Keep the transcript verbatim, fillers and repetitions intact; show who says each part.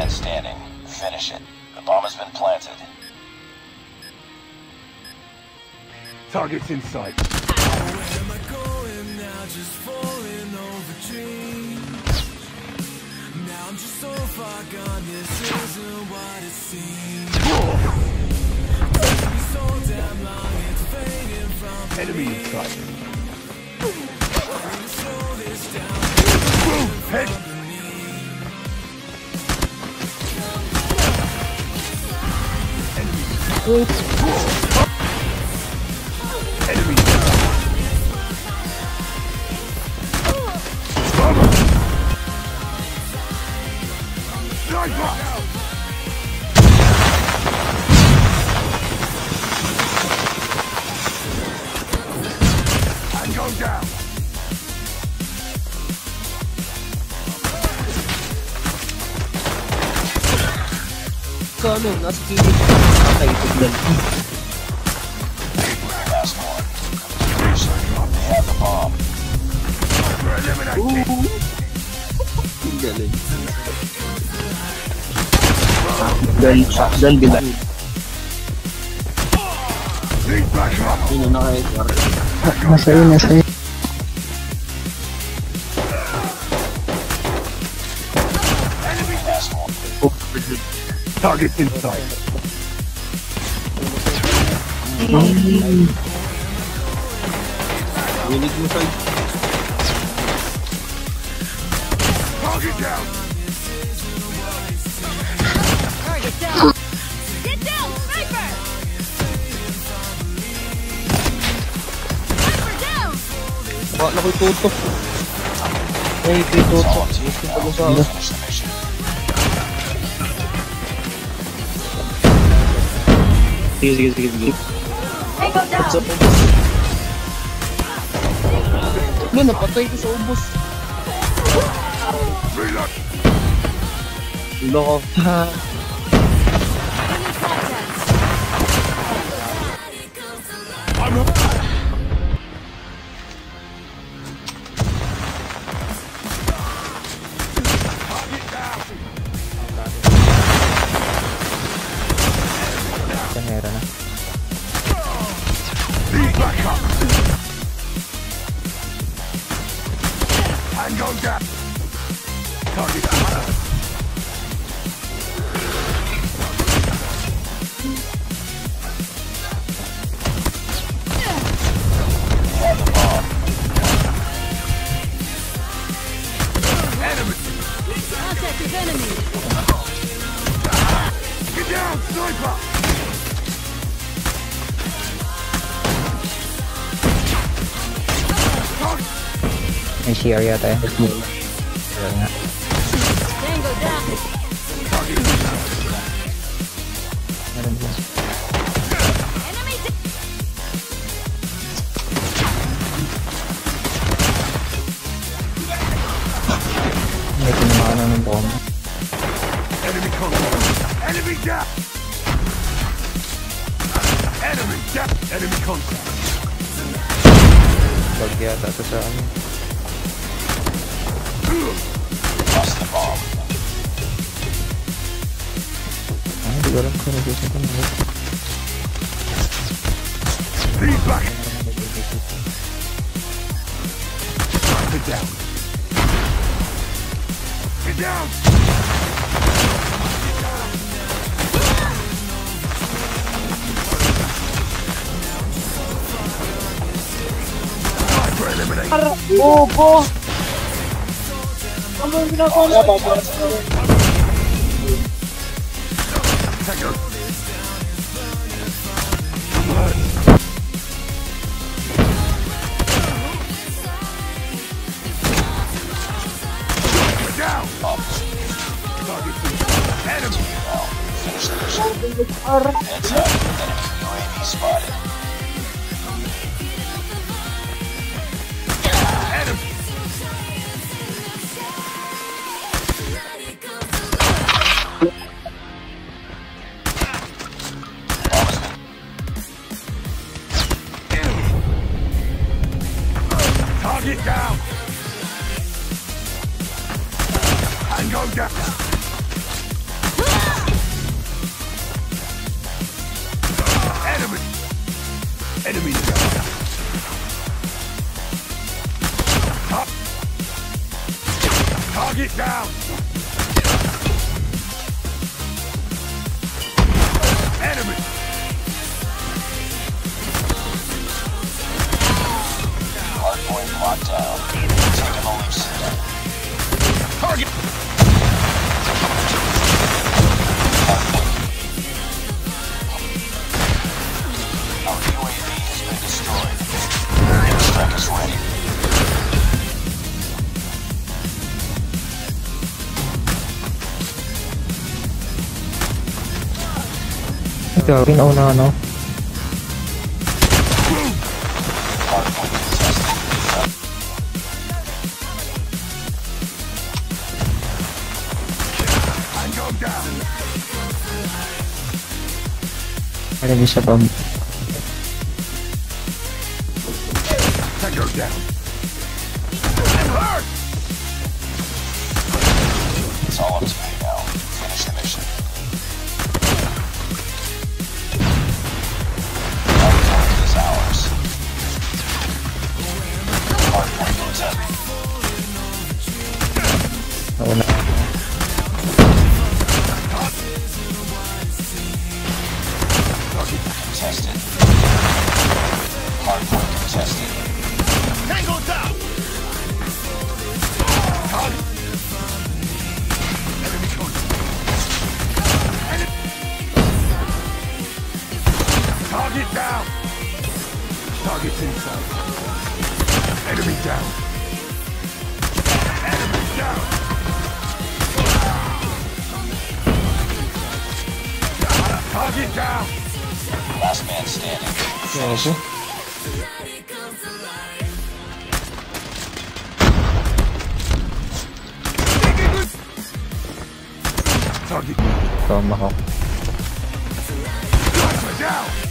Speaker 1: man standing. Finish it. The bomb has been planted.
Speaker 2: Target's in sight.
Speaker 3: Where am I going now? Just falling over dreams. Now I'm just so far gone. This isn't what it seems. Taking me so damn long. It's fading from
Speaker 2: Enemy in sight.
Speaker 3: I need to slow this down.
Speaker 2: Move, head. Enemy. Sniper. And go down.
Speaker 4: So ano, nasa kilid. Okay, tignan.
Speaker 1: Last one. They have the bomb.
Speaker 2: Eliminate.
Speaker 4: Ang galing. Galing siya. Galing bilang.
Speaker 2: Lead back up.
Speaker 4: Yun na kayo.
Speaker 5: Nasa yun, nasa yun.
Speaker 1: Enemy last one.
Speaker 2: Target's in sight.
Speaker 4: Winig mo sa'yo.
Speaker 2: Target down.
Speaker 6: Target down! Get down, sniper! Sniper down!
Speaker 4: Wala ko itutok. Ay, ito itutok. Gusto ko sa ano.
Speaker 1: Finish the mission.
Speaker 4: Sige, sige, sige, sige. What's up, ubos? Ano, napatay ko sa ubos.
Speaker 2: Reload.
Speaker 4: Loko.
Speaker 2: I'm up.
Speaker 5: Kanera na.
Speaker 2: Lead back up. And go down. Target down.
Speaker 1: They have the bomb.
Speaker 2: Enemy.
Speaker 6: Contact with enemy!
Speaker 2: Get down, sniper.
Speaker 5: May C R yata eh. Kaya nga.
Speaker 6: Tango down!
Speaker 5: Meron din.
Speaker 6: Enemy down!
Speaker 5: May tinamaan na ng bomb.
Speaker 2: Enemy contact. Enemy down. Enemy down. Enemy contact.
Speaker 5: Bag yata ito sa ano.
Speaker 1: Lost the bomb.
Speaker 5: Ah, hindi ko alam kung nag-usap ko na.
Speaker 2: Lead back. Sniper down. Get down. Sniper eliminate.
Speaker 4: Bobo! Ano yung ginagawa ba?
Speaker 2: Tango. Down.
Speaker 1: Up.
Speaker 2: Target enemy.
Speaker 1: Now, finish the mission. Heads up. Enemy U A V spotted.
Speaker 2: Enemy. Target down. And go down. Enemy down. Up. Target down. Enemy.
Speaker 1: Hardpoint locked down. Taking the loose.
Speaker 2: Target.
Speaker 1: Our U A V has been destroyed. Airstrike is ready.
Speaker 5: Ito, pinauna ano.
Speaker 1: Hardpoint contested.
Speaker 2: Tango down.
Speaker 5: Enemy sa bomb.
Speaker 2: Tango down. Alert!
Speaker 1: It's all up to you now. Finish the mission. Hardpoint is ours. Hardpoint contested.
Speaker 5: Nauna.
Speaker 1: Contested. Hardpoint contested.
Speaker 2: Tango down. Target. Enemy contact. Enemy. Target down. Target's inside. Enemy down. Enemy down. Target down.
Speaker 1: Last man standing.
Speaker 4: Gago.
Speaker 2: Target.
Speaker 5: Tomahawk.
Speaker 2: Down.